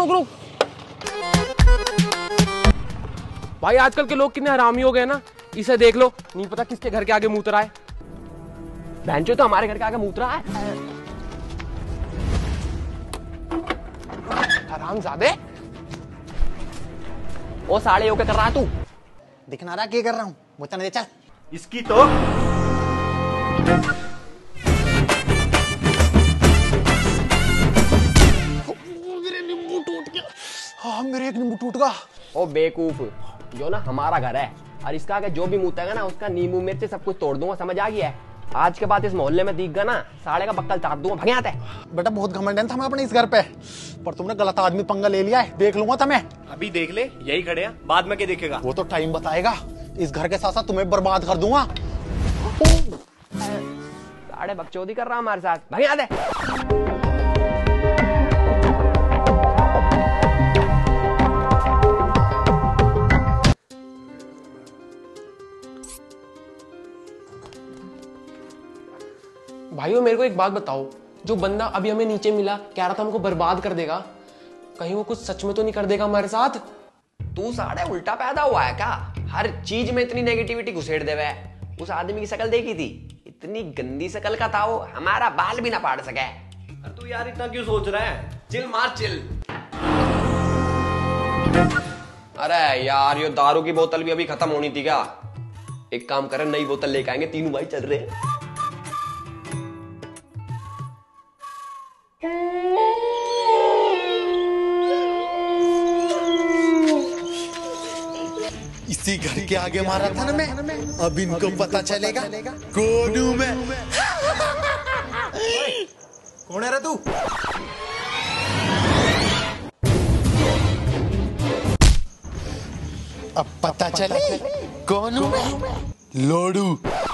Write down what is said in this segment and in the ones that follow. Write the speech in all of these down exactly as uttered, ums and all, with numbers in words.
रुक रुक। भाई आजकल के लोग कितने हरामी हो गए ना, इसे देख लो, नहीं पता किसके घर के आगे मुंह रहा है। बहनचोद तो हमारे घर के आगे मुंह रहा है। हरामजादे। ओ साले होके कर रहा तू? दिखना रहा क्या कर रहा हूँ, बता दे चल। इसकी तो मेरे नींबू टूट गया। हाँ मेरे एक नींबू टूट गया। ओ बेवकूफ, जो ना हमारा घर है और इसका आगे जो भी मुतेगा ना उसका नींबू मिर्च सब कुछ तोड़ दूंगा, समझ आ गया है? आज के बाद इस मोहल्ले में दिख गया ना साले का बक्कल चाट दूंगा, भगे आते। बेटा बहुत घमंड था मैं अपने इस घर पे, पर तुमने गलत आदमी पंगा ले लिया है, देख लूंगा तुम्हें। अभी देख ले, यही खड़े हैं, बाद में क्या देखेगा? वो तो टाइम बताएगा, इस घर के साथ साथ तुम्हें बर्बाद कर दूंगा। साढ़े बकचोदी कर रहा हमारे साथ, भगे आते। भाइयों मेरे को एक बात बताओ, जो बंदा अभी हमें नीचे मिला कह रहा था हमको बर्बाद कर देगा, कहीं वो कुछ सच में तो नहीं कर देगा हमारे साथ? तू साढ़े उल्टा पैदा हुआ है क्या? हर चीज में इतनी नेगेटिविटी घुसेड़ देवे है। उस आदमी की शक्ल देखी थी, इतनी गंदी शक्ल का था वो, हमारा बाल भी ना पाड़ सके। अरे तू यार इतना क्यों सोच रहा है? चिल मार चिल। अरे यार ये दारू की बोतल भी अभी खत्म होनी थी क्या? एक काम करें, नई बोतल लेके आएंगे, तीनों भाई चल रहे हैं। इसी घर के आगे मारा था ना मैं, अब इनको पता चलेगा कौन हूं मैं। कौन है रे तू? अब पता चले कौन हूं मैं, लोडू।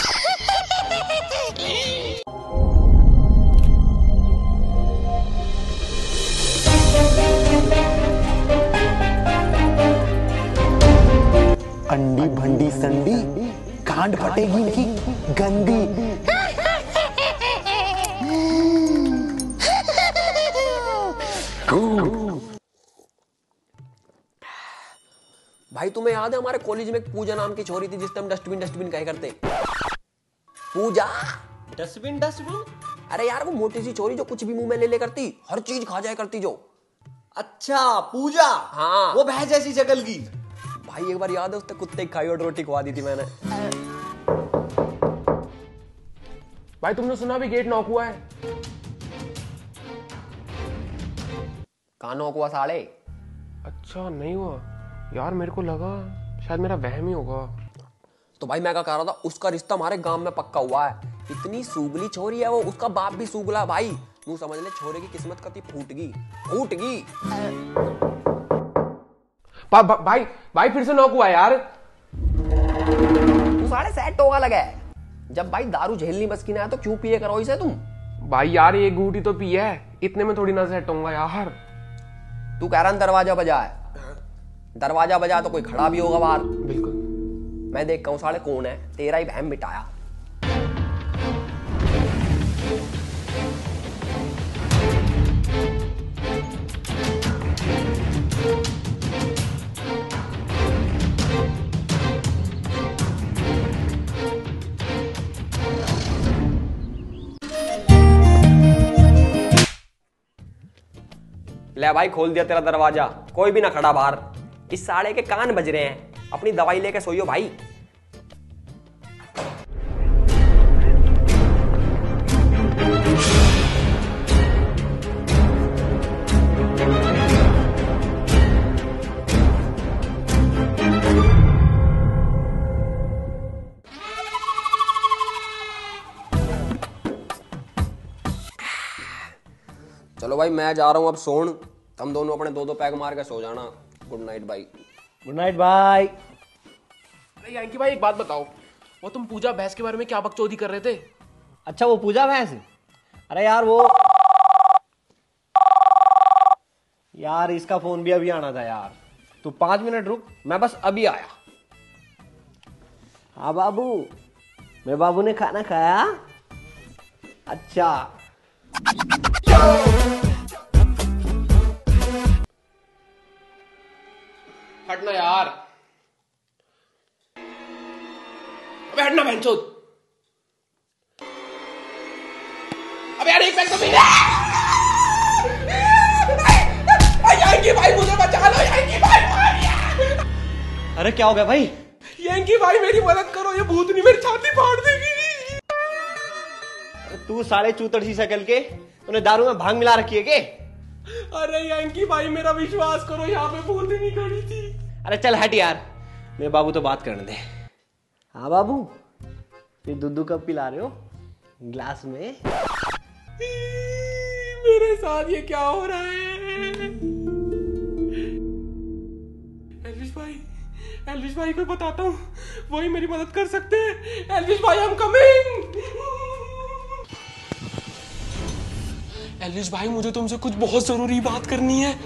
अंडी भंडी संडी कांड फटेगी इनकी गंदी। भाई तुम्हें याद है हमारे कॉलेज में पूजा नाम की छोरी थी जिससे हम डस्टबिन डस्टबिन कहा करते? Pooja dustbin dustbin? अरे यार वो मोटी सी छोरी जो कुछ भी मुंह में ले ले करती, हर चीज खा जाया करती जो। अच्छा पूजा। हाँ वो भैंस जैसी शक्ल की। भाई एक बार याद है उसने कुत्ते की खाई और रोटी खवा दी थी मैंने। भाई तुमने सुना भी गेट नॉक हुआ है? कहां नॉक हुआ साले? अच्छा नहीं हुआ यार, मेरे को लगा शायद मेरा वहम ही होगा। तो भाई मैं क्या कह रहा था, उसका रिश्ता हमारे गांव में पक्का हुआ है। इतनी सूगली छोरी है वो, उसका बाप भी सूगला भाई। तू समझ ले छोरे की किस्मत कती फूट गई, फूट गई। भा, भा, भाई भाई फिर से नॉक हुआ यार। तू साढ़े सेट होगा लगा है। जब भाई दारू झेलनी बस की ना है तो क्यों पिए करो इसे तुम? भाई यार ये घूटी तो पी है, इतने में थोड़ी ना सेट होगा यार। तू कह रहा दरवाजा बजा है, दरवाजा बजा तो कोई खड़ा भी होगा बाहर। बिल्कुल मैं देख कहूं साले कौन है, तेरा ही बहम मिटाया। ले भाई खोल दिया तेरा दरवाजा, कोई भी ना खड़ा बाहर। इस साले के कान बज रहे हैं, अपनी दवाई लेके सोइयो भाई। चलो भाई मैं जा रहा हूं अब सोन, तुम दोनों अपने दो दो पैग मार के सो जाना। गुड नाइट भाई। गुड नाइट भाई। अरे यांकी भाई एक बात बताओ, वो तुम पूजा भैंस के बारे में क्या बकचोदी कर रहे थे? अच्छा वो पूजा भैंस? अरे यार वो यार इसका फोन भी अभी आना था यार, तू पांच मिनट रुक, मैं बस अभी आया। हाँ बाबू, मेरे बाबू ने खाना खाया? अच्छा हटना यार, अबे हटना बहनचोद। अबे यार एक पैक तो पी ले। यंकी भाई मुझे बचा लो, यंकी भाई मारिए। अरे क्या हो गया भाई? यंकी भाई मेरी मदद करो, ये भूतनी मेरी छाती फाड़ देगी। तू साले चूतड़ सी शक्ल के, तूने दारू में भांग मिला रखी है के? अरे यंकी भाई मेरा विश्वास करो, यहाँ पे भूतनी खड़ी थी। अरे चल हट यार, मेरे बाबू तो बात करने दे। हाँ बाबू, फिर दूध कब पिला रहे हो? ग्लास में? मेरे साथ ये क्या हो रहा है? एल्विश भाई, एल्विश भाई को बताता हूँ, वही मेरी मदद कर सकते हैं। एल्विश भाई, आई एम कमिंग। एल्विश भाई, मुझे तुमसे कुछ बहुत जरूरी बात करनी है।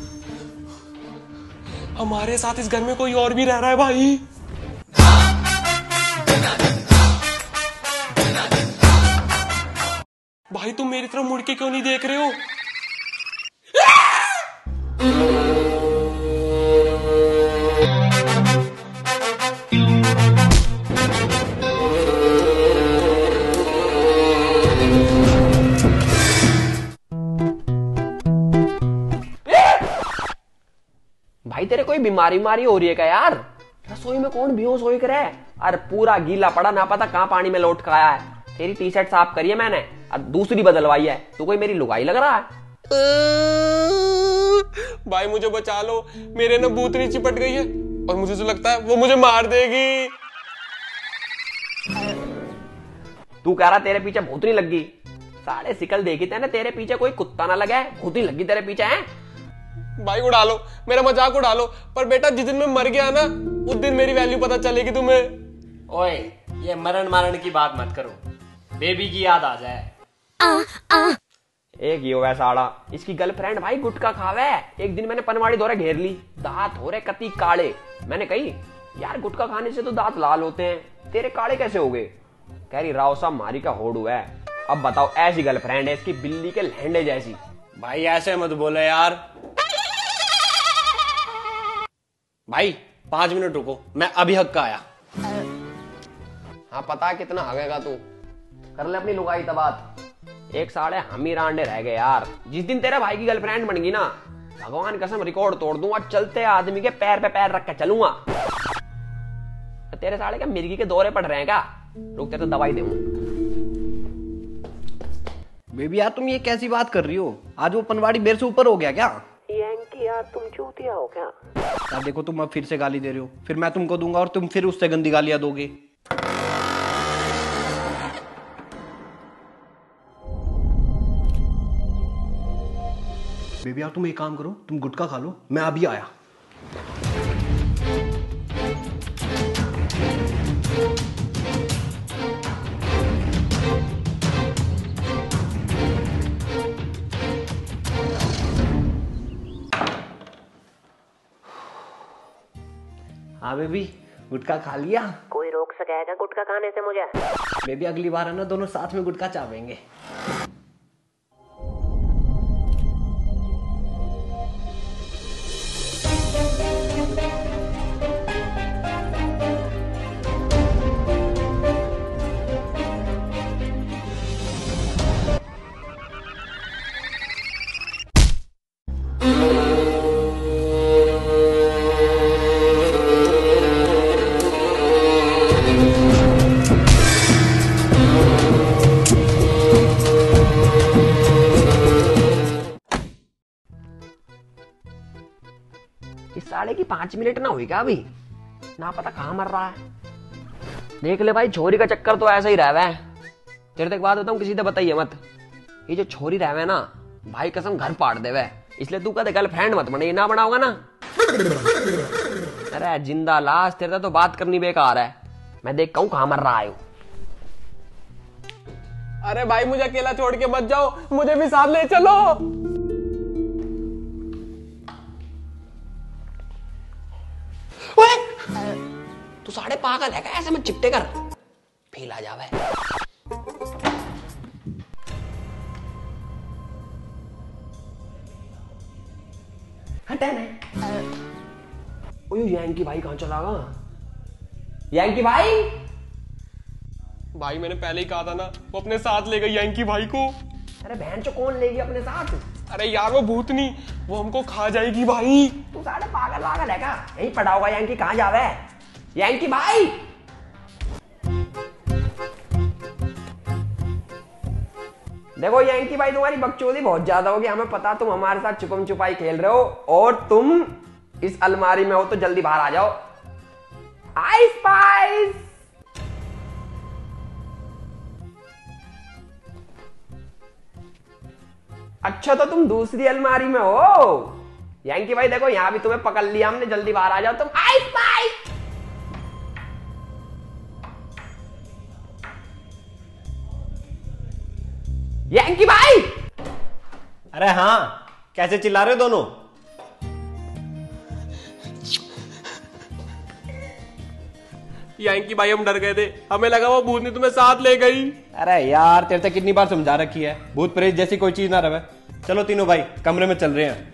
हमारे साथ इस घर में कोई और भी रह रहा है भाई। भाई तुम मेरी तरफ मुड़ के क्यों नहीं देख रहे हो? भाई तेरे कोई बीमारी बीमारी हो रही है क्या यार? रसोई में कौन बेहोश होई करे? अरे पूरा गीला पड़ा, ना पता कहां पानी में लौट खाया है। तेरी टी शर्ट साफ करी है मैंने और दूसरी बदलवाई है। तू कोई मेरी लुगाई लग रहा है? भाई मुझे बचा लो, मेरे ना भूतनी चिपट गई है और मुझे तो लगता है वो मुझे मार देगी। तू कह रहा तेरे पीछे भूतनी लग गई? साढ़े सिकल देखी तेने, तेरे पीछे कोई कुत्ता ना लगा है, भूतनी लगी तेरे पीछे है। भाई उड़ा लो, मेरा मजाक उड़ा लो, पर बेटा जिस दिन मैं मर गया ना, उस दिन मेरी वैल्यू पता चलेगी तुम्हें। ओए, ये मरण मारण की बात मत करो, बेबी की याद आ जाए। आ, आ। एक ही होगा साड़ा, इसकी गर्लफ्रेंड भाई गुटखा खावे। एक दिन मैंने पनवाड़ी दौरे घेर ली, दांत हो रहे कती काले। मैंने कही यार गुटखा खाने से तो दांत लाल होते हैं, तेरे काले कैसे हो गए? कह रही राव साहब मारी का होड़ है। अब बताओ, ऐसी गर्लफ्रेंड है इसकी, बिल्ली के लहंडे जैसी। भाई ऐसे मत बोलो यार। भाई पांच मिनट रुको, मैं अभी हक का आया। हाँ पता है कितना हगेगा तू, कर ले अपनी लुगाई तबात। एक साढ़े हम ही रांडे रह गए यार। जिस दिन तेरे भाई की गर्लफ्रेंड बन गई ना, भगवान कसम रिकॉर्ड तोड़ दूंगा, चलते आदमी के पैर पे पैर रख के चलूंगा। तेरे साढ़े क्या मिर्गी के दौरे पड़ रहे हैं क्या? रुक तेरे तो दवाई दूं। बेबी यार तुम ये कैसी बात कर रही हो? आज वो पनवाड़ी मेरे से ऊपर हो गया क्या? यंकी यार तुम चूतिया हो क्या? यार देखो तुम अब फिर से गाली दे रहे हो, फिर मैं तुमको दूंगा और तुम फिर उससे गंदी गालियां दोगे। बेबी यार तुम एक काम करो, तुम गुटखा खा लो, मैं अभी आया। हाँ बेबी, गुटखा खा लिया? कोई रोक सकेगा गुटखा खाने से मुझे? बेबी अगली बार है ना, दोनों साथ में गुटखा चावेंगे। इस साले की पांच मिनट ना हुई क्या अभी? ना पता कहां मर रहा है। देख ले भाई, छोरी का चक्कर तो ऐसा ही रहा है। तेरे तक बात बताऊं, किसी से बताइए मत। ये जो छोरी रहे ना, भाई कसम घर पाड़ देवे। इसलिए तू कहते गर्लफ्रेंड मत बने, ना बनाओगा ना। अरे जिंदा लाश, तेरे तो बात करनी बेकार है। मैं देख कहूं कहां मर रहा है। अरे भाई मुझे अकेला छोड़ के मत जाओ, मुझे भी साथ ले चलो। तू साढ़े पागल है क्या? ऐसे मत चिपटे कर, फील आ जावे। हटे ना। ओ ये यांकी भाई कहाँ चला गया? यांकी भाई भाई मैंने पहले ही कहा था ना, वो अपने साथ ले गई यांकी भाई को। अरे बहन चो कौन लेगी अपने साथ? अरे यार वो भूतनी, वो हमको खा जाएगी भाई। तू साढ़े पागल वागल है क्या? यही पड़ा होगा यांकी, कहाँ जावे? यांकी भाई देखो यांकी भाई, तुम्हारी बकचोदी बहुत ज्यादा होगी। हमें पता तुम हमारे साथ छुपम छुपाई खेल रहे हो और तुम इस अलमारी में हो, तो जल्दी बाहर आ जाओ। आई स्पाइस अच्छा तो तुम दूसरी अलमारी में हो। यांकी भाई देखो यहां भी तुम्हें पकड़ लिया हमने, जल्दी बाहर आ जाओ तुम। आई स्पाइस यांकी भाई। अरे हाँ, कैसे चिल्ला रहे हो दोनों? यांकी भाई हम डर गए थे, हमें लगा वो भूतनी तुम्हें साथ ले गई। अरे यार तेरे से कितनी बार समझा रखी है, भूत प्रेत जैसी कोई चीज ना रहे। चलो तीनों भाई कमरे में चल रहे हैं।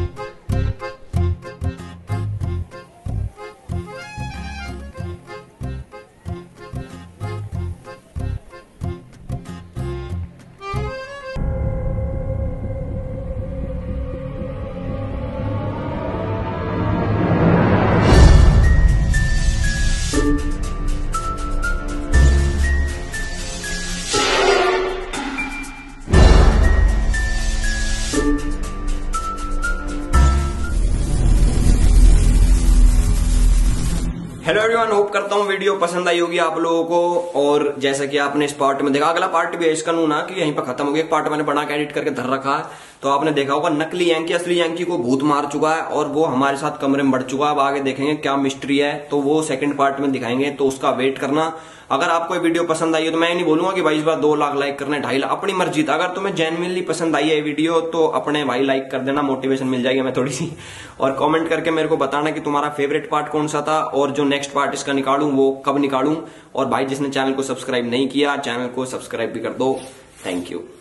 हेलो एवरीवन, होप करता हूँ वीडियो पसंद आई होगी आप लोगों को। और जैसा कि आपने इस पार्ट में देखा, अगला पार्ट भी है इसका ना कि यहीं पर खत्म हो गया। एक पार्ट मैंने बना के एडिट करके धर रखा है, तो आपने देखा होगा नकली यांकी असली यांकी को भूत मार चुका है और वो हमारे साथ कमरे में बढ़ चुका है। अब आगे देखेंगे क्या मिस्ट्री है, तो वो सेकंड पार्ट में दिखाएंगे, तो उसका वेट करना। अगर आपको ये वीडियो पसंद आई है तो मैं नहीं बोलूंगा कि भाई इस बार दो लाख लाइक करने, ढाई लाख, अपनी मर्जी। अगर तुम्हें जेन्युइनली पसंद आई है वीडियो तो अपने भाई लाइक कर देना, मोटिवेशन मिल जाएगी हमें थोड़ी सी। और कमेंट करके मेरे को बताना कि तुम्हारा फेवरेट पार्ट कौन सा था और जो नेक्स्ट पार्ट इसका निकालूं वो कब निकालूं। और भाई जिसने चैनल को सब्सक्राइब नहीं किया, चैनल को सब्सक्राइब भी कर दो। Thank you.